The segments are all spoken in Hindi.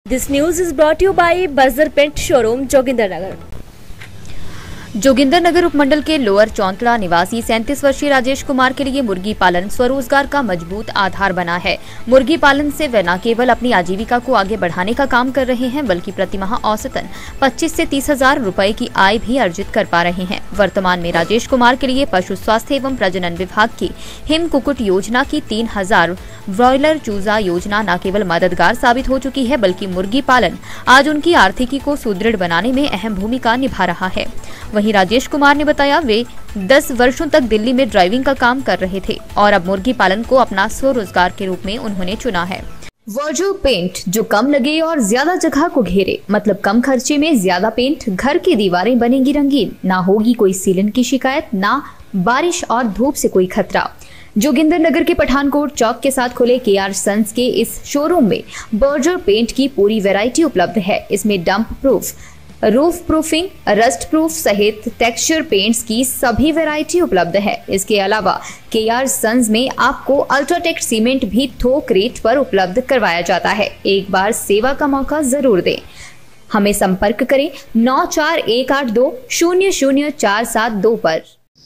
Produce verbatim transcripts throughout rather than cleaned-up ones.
This news is brought to you by Buzzer Pet Showroom, Jogindernagar. Jogindernagar उपमंडल के लोअर चौंतड़ा निवासी सैंतीस वर्षीय राजेश कुमार के लिए मुर्गी पालन स्वरोजगार का मजबूत आधार बना है। मुर्गी पालन से वे न केवल अपनी आजीविका को आगे बढ़ाने का काम कर रहे हैं, बल्कि प्रतिमाह औसतन पच्चीस से तीस हजार रुपए की आय भी अर्जित कर पा रहे हैं। वर्तमान में राजेश कुमार के लिए पशु स्वास्थ्य एवं प्रजनन विभाग की हिम कुकुट योजना की तीन हजार ब्रॉयलर चूजा योजना न केवल मददगार साबित हो चुकी है, बल्कि मुर्गी पालन आज उनकी आर्थिकी को सुदृढ़ बनाने में अहम भूमिका निभा रहा है। वहीं राजेश कुमार ने बताया, वे दस वर्षों तक दिल्ली में ड्राइविंग का काम कर रहे थे और अब मुर्गी पालन को अपना स्वरोजगार के रूप में उन्होंने चुना है। वर्जुअल पेंट जो कम लगे और ज्यादा जगह को घेरे, मतलब कम खर्चे में ज्यादा पेंट, घर की दीवारें बनेंगी रंगीन, ना होगी कोई सीलन की शिकायत, ना बारिश और धूप से कोई खतरा। जोगिंदरनगर के पठानकोट चौक के साथ खुले के आर सन्स के इस शोरूम में बर्जर पेंट की पूरी वैरायटी उपलब्ध है। इसमें damp proof, roof proofing, rust proof सहित टेक्सचर पेंट्स की सभी वैरायटी उपलब्ध है। इसके अलावा के आर सन्स में आपको अल्ट्राटेक सीमेंट भी थोक रेट पर उपलब्ध करवाया जाता है। एक बार सेवा का मौका जरूर दें। हमें संपर्क करें नौ चार एक आठ दो शून्य शून्य चार सात दो पर।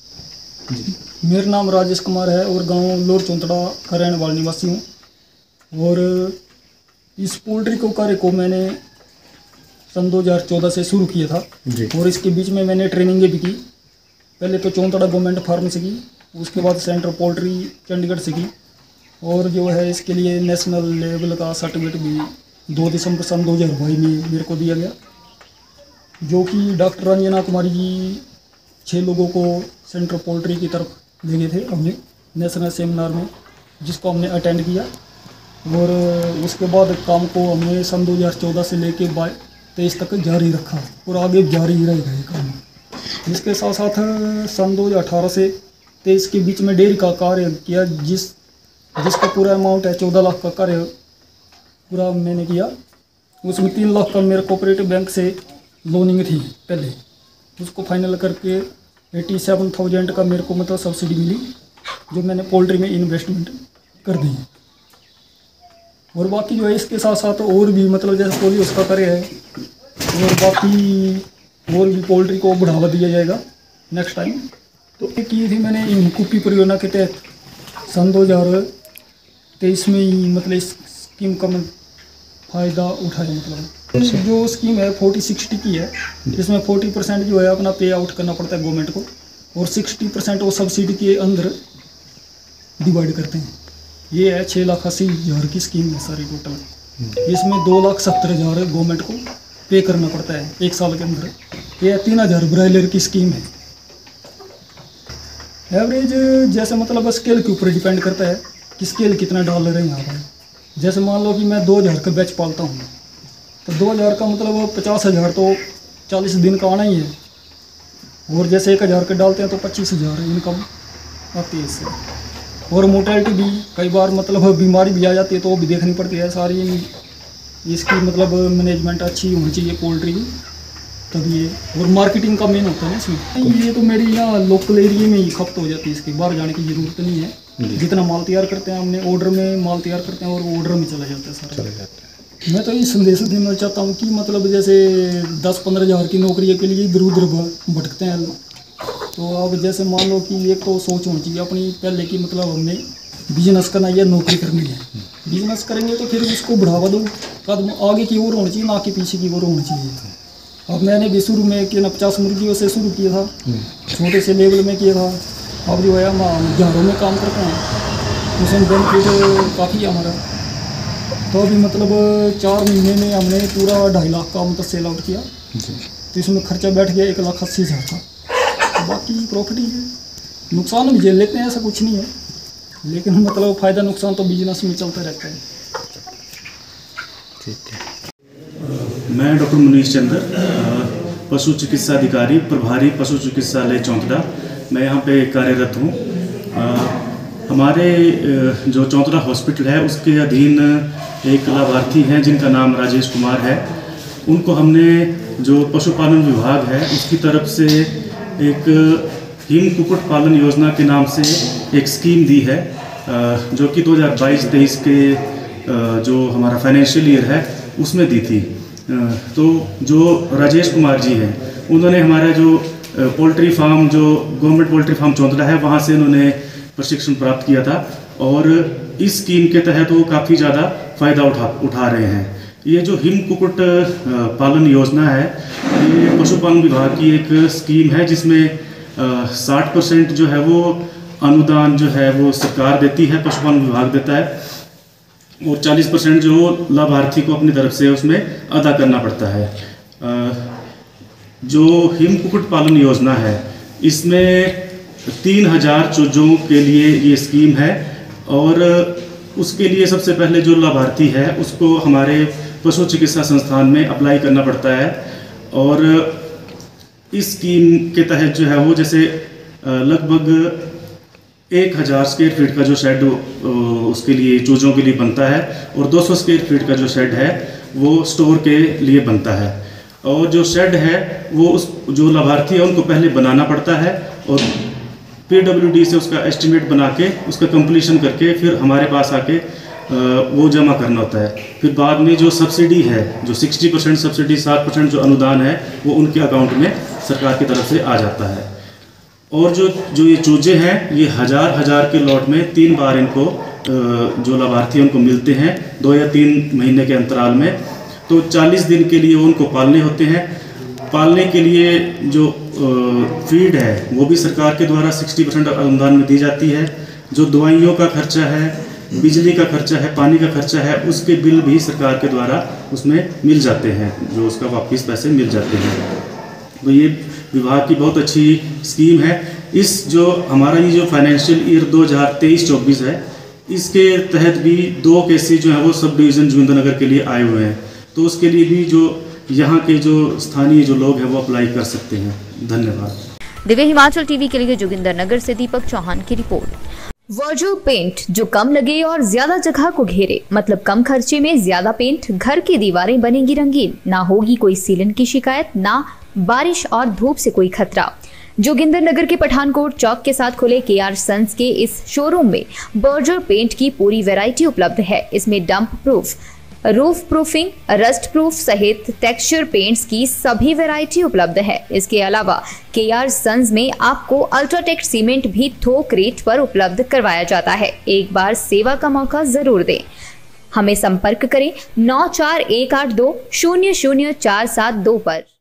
मेरा नाम राजेश कुमार है और गांव लोअर चौंतड़ा का रहने वाला निवासी हूँ। और इस पोल्ट्री को कार्य को मैंने सन दो हज़ार चौदह से शुरू किया था और इसके बीच में मैंने ट्रेनिंगें भी की। पहले तो चौंतड़ा गवर्नमेंट फार्म से की, उसके बाद सेंट्रल पोल्ट्री चंडीगढ़ से की और जो है इसके लिए नेशनल लेवल का सर्टिफिकेट भी दो दिसंबर सन दो हज़ार बाईस में मेरे को दिया गया, जो कि डॉक्टर रंजना कुमारी जी छः लोगों को सेंट्रल पोल्ट्री की तरफ ले गए थे हमने नेशनल सेमिनार में, जिसको हमने अटेंड किया। और उसके बाद काम को हमने सन दो हज़ार चौदह से लेके बाईस तेईस तक जारी रखा और आगे जारी ही रहेगा ये काम। इसके साथ साथ सन दो हज़ार अठारह से तेईस के बीच में डेयरी का कार्य किया, जिस जिसका पूरा अमाउंट है चौदह लाख का कार्य पूरा मैंने किया। उसमें तीन लाख का मेरे कोऑपरेटिव बैंक से लोनिंग थी पहले, उसको फाइनल करके एटी सेवन थाउजेंड का मेरे को मतलब सब्सिडी मिली, जो मैंने पोल्ट्री में इन्वेस्टमेंट कर दी है। और बाकी जो है इसके साथ साथ और भी मतलब जैसे पोलियो उसका कार्य है और बाकी और भी पोल्ट्री को बढ़ावा दिया जाएगा नेक्स्ट टाइम। तो एक ये थी मैंने इन कुपी परियोजना के तहत सन दो हज़ार तेईस में ही मतलब इस स्कीम का फ़ायदा उठाया। मतलब जो स्कीम है फोर्टी सिक्सटी की है, इसमें फोर्टी परसेंट जो है अपना पे आउट करना पड़ता है गवर्नमेंट को और सिक्सटी परसेंट वो सब्सिडी के अंदर डिवाइड करते हैं। ये है छः लाख अस्सी हज़ार की स्कीम है सारी टोटल। इसमें दो लाख सत्तर हज़ार गवर्नमेंट को पे करना पड़ता है एक साल के अंदर। ये तीन हज़ार ब्रायलर की स्कीम है। एवरेज जैसे मतलब स्केल के ऊपर डिपेंड करता है कि स्केल कितना डॉलर है यहाँ पर। जैसे मान लो कि मैं दो हज़ार का बैच पालता हूँ तो दो हज़ार का मतलब पचास हज़ार तो चालीस दिन का आना ही है, और जैसे एक हज़ार का डालते हैं तो पच्चीस हज़ार इनकम आती है इससे। और मोर्टेलिटी भी कई बार मतलब बीमारी भी आ जाती है तो वो भी देखनी पड़ती है सारी। इसकी मतलब मैनेजमेंट अच्छी होनी चाहिए पोल्ट्री की, तभी ये और मार्केटिंग का मेन होता है इसमें। ये तो मेरी यहाँ लोकल एरिया में ही खपत हो जाती है, इसकी बाहर जाने की ज़रूरत नहीं है। जितना माल तैयार करते हैं हमने ऑर्डर में माल तैयार करते हैं और वो ऑर्डर में चला जाता है सारा। चला जाता है। मैं तो ये संदेश देना चाहता हूँ कि मतलब जैसे दस पंद्रह हज़ार की नौकरी के लिए इधर उधर भटकते हैं, तो अब जैसे मान लो कि एक तो सोच होनी चाहिए अपनी पहले की मतलब हमने बिजनेस करना या नौकरी करनी है। बिजनेस करेंगे तो फिर उसको बढ़ावा दो, कदम आगे की ओर होनी चाहिए ना कि पीछे की ओर होनी चाहिए। अब मैंने भी शुरू में कि ना पचास मुर्गियों से शुरू किया था, छोटे से लेवल में किया था। अब जो है हम हज़ारों में काम करते हैं, उसमें बेनिफिट काफ़ी है हमारा। तो अभी मतलब चार महीने में हमने पूरा ढाई लाख का मतलब सेल आउट किया, तो इसमें खर्चा बैठ गया एक लाख अस्सी हज़ार का। तो बाकी प्रॉफिट ही है, नुकसान भी झेल लेते हैं, ऐसा कुछ नहीं है, लेकिन मतलब फ़ायदा नुकसान तो बिजनेस में चलता रहता है। ठीक है। मैं डॉक्टर मुनीश चंद्र, पशु चिकित्सा अधिकारी प्रभारी पशु चिकित्सालय चौंतड़ा, मैं यहाँ पे कार्यरत हूँ। हमारे जो चौंतड़ा हॉस्पिटल है उसके अधीन एक लाभार्थी हैं जिनका नाम राजेश कुमार है। उनको हमने जो पशुपालन विभाग है उसकी तरफ से एक हिम कुक्कुट पालन योजना के नाम से एक स्कीम दी है, जो कि दो हज़ार बाईस तेईस के जो हमारा फाइनेंशियल ईयर है उसमें दी थी। तो जो राजेश कुमार जी हैं, उन्होंने हमारा जो पोल्ट्री फार्म, जो गवर्नमेंट पोल्ट्री फार्म चौंतड़ा है, वहाँ से उन्होंने प्रशिक्षण प्राप्त किया था और इस स्कीम के तहत वो काफ़ी ज़्यादा फ़ायदा उठा उठा रहे हैं। ये जो हिम कुक्कुट पालन योजना है, ये पशुपालन विभाग की एक स्कीम है जिसमें साठ परसेंट जो है वो अनुदान जो है वो सरकार देती है, पशुपालन विभाग देता है और चालीस परसेंट जो लाभार्थी को अपनी तरफ से उसमें अदा करना पड़ता है। जो हिम कुक्कुट पालन योजना है, इसमें तीन हजार चूजों के लिए ये स्कीम है और उसके लिए सबसे पहले जो लाभार्थी है उसको हमारे पशु चिकित्सा संस्थान में अप्लाई करना पड़ता है और इस स्कीम के तहत जो है वो जैसे लगभग एक हज़ार स्क्वायर फीट का जो शेड उसके लिए चूजों के लिए बनता है और दो सौ स्क्वायर फीट का जो शेड है वो स्टोर के लिए बनता है। और जो शेड है वो उस जो लाभार्थी है उनको पहले बनाना पड़ता है और पीडब्ल्यूडी से उसका एस्टिमेट बना के उसका कंप्लीशन करके फिर हमारे पास आके वो जमा करना होता है। फिर बाद में जो सब्सिडी है, जो साठ परसेंट सब्सिडी, साठ परसेंट जो अनुदान है वो उनके अकाउंट में सरकार की तरफ से आ जाता है। और जो जो ये चूजे हैं, ये हज़ार हज़ार के लॉट में तीन बार इनको जो लाभार्थी उनको मिलते हैं, दो या तीन महीने के अंतराल में। तो चालीस दिन के लिए उनको पालने होते हैं। पालने के लिए जो फीड है वो भी सरकार के द्वारा साठ परसेंट अनुदान में दी जाती है। जो दवाइयों का खर्चा है, बिजली का खर्चा है, पानी का खर्चा है, उसके बिल भी सरकार के द्वारा उसमें मिल जाते हैं, जो उसका वापस पैसे मिल जाते हैं। तो ये विभाग की बहुत अच्छी स्कीम है। इस जो हमारा ये जो फाइनेंशियल ईयर दो हज़ार तेईस चौबीस है, इसके तहत भी दो केसेस जो हैं वो सब डिवीज़न जोगिंदर नगर के लिए आए हुए हैं। तो उसके लिए भी जो यहाँ के जो स्थानीय जो लोग हैं वो अप्लाई कर सकते हैं। धन्यवाद। दिव्य हिमाचल टीवी के लिए जोगिंदर नगर से दीपक चौहान की रिपोर्ट। वर्जुअल पेंट जो कम लगे और ज्यादा जगह को घेरे, मतलब कम खर्चे में ज्यादा पेंट, घर की दीवारें बनेंगी रंगीन, ना होगी कोई सीलन की शिकायत, ना बारिश और धूप से कोई खतरा। जोगिंदर नगर के पठानकोट चौक के साथ खुले के आर सन्स के इस शोरूम में बर्जर पेंट की पूरी वैरायटी उपलब्ध है। इसमें damp proof, roof proofing, rust proof सहित टेक्सचर पेंट्स की सभी वैरायटी उपलब्ध है। इसके अलावा के आर सन्स में आपको अल्ट्राटेक सीमेंट भी थोक रेट पर उपलब्ध करवाया जाता है। एक बार सेवा का मौका जरूर दें। हमें संपर्क करें नौ चार एक आठ दो शून्य शून्य चार सात दो पर।